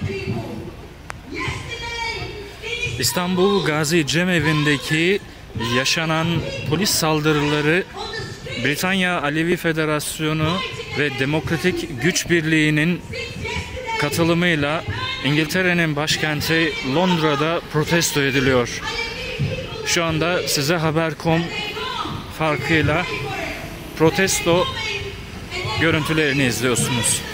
İstanbul Gazi Cemevi'ndeki yaşanan polis saldırıları Britanya Alevi Federasyonu ve Demokratik Güç Birliği'nin katılımıyla İngiltere'nin başkenti Londra'da protesto ediliyor. Şu anda size Haber.com farkıyla protesto görüntülerini izliyorsunuz.